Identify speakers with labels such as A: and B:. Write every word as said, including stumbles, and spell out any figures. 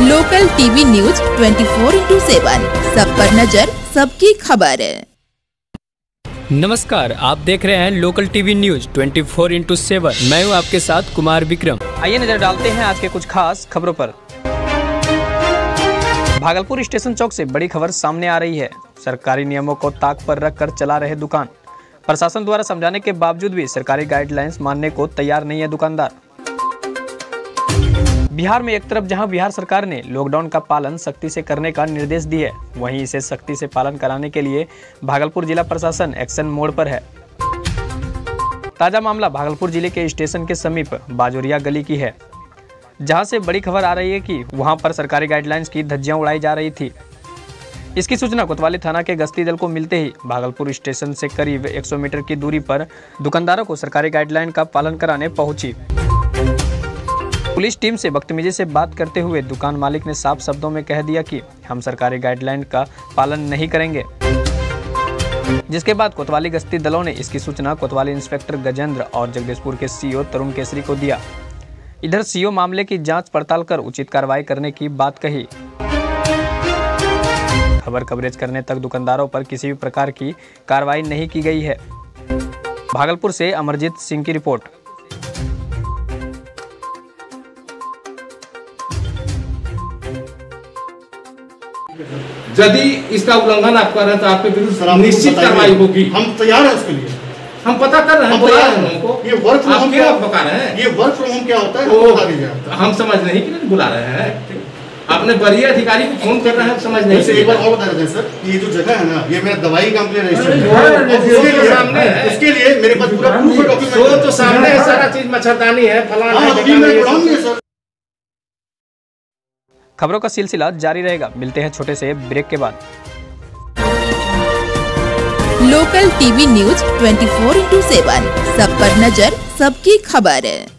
A: Local TV news twenty four into seven, सब पर नजर, सबकी खबर।
B: नमस्कार, आप देख रहे हैं local TV news twenty four into seven. मैं हूं आपके साथ कुमार विक्रम।
C: आइए नजर डालते हैं आज के कुछ खास खबरों पर। भागलपुर स्टेशन चौक से बड़ी खबर सामने आ रही है। सरकारी नियमों को ताक पर रखकर चला रहे दुकान। प्रशासन द्वारा समझाने के बावजूद भी सरकारी गाइडलाइंस मानने को तैयार नहीं है दुकानदार। बिहार में एक तरफ जहां बिहार सरकार ने लॉकडाउन का पालन सख्ती से करने का निर्देश दिया है, वहीं इसे सख्ती से पालन कराने के लिए भागलपुर जिला प्रशासन एक्शन मोड पर है। ताजा मामला भागलपुर जिले के स्टेशन के समीप बाजोरिया गली की है, जहां से बड़ी खबर आ रही है कि वहां पर सरकारी गाइडलाइंस की धज्जियां उड़ाई जा रही थी। इसकी सूचना कोतवाली थाना के गश्ती दल को मिलते ही भागलपुर स्टेशन से करीब एक सौ मीटर की दूरी पर दुकानदारों को सरकारी गाइडलाइन का पालन कराने पहुंची। पुलिस टीम से बदतमीजी से बात करते हुए दुकान मालिक ने साफ शब्दों में कह दिया कि हम सरकारी गाइडलाइन का पालन नहीं करेंगे, जिसके बाद कोतवाली गश्ती दलों ने इसकी सूचना कोतवाली इंस्पेक्टर गजेंद्र और जगदीशपुर के सीओ तरुण केसरी को दिया। इधर सीओ मामले की जांच पड़ताल कर उचित कार्रवाई करने की बात कही। खबर कवरेज करने तक दुकानदारों पर किसी भी प्रकार की कार्रवाई नहीं की गई है। भागलपुर से अमरजीत सिंह की रिपोर्ट।
D: यदि इसका उल्लंघन आप कर रहे हैं तो आपके विरुद्ध निश्चित कार्रवाई होगी।
E: हम तैयार हैं उसके लिए।
D: हम पता कर रहे हैं, तैयार हैं हमको।
E: ये वर्क फ्रॉम होम क्या
D: बता रहे हैं?
E: ये वर्क फ्रॉम होम क्या होता है, बता दीजिए।
D: हम समझ नहीं कि बुला रहे हैं, अपने वरीय अधिकारी को फोन कर रहे हैं, समझ नहीं।
E: एक बार और बता दें सर, ये जो जगह है ना, ये मेरा दवाई का रजिस्टर है, उसके लिए मेरे पास पूरा प्रूफ डॉक्यूमेंट
D: तो सामने है, सारा चीज मच्छरदानी है, फलाना।
C: खबरों का सिलसिला जारी रहेगा। मिलते हैं छोटे से ब्रेक के बाद।
A: Local TV news twenty four into seven, सब पर नजर, सबकी खबर।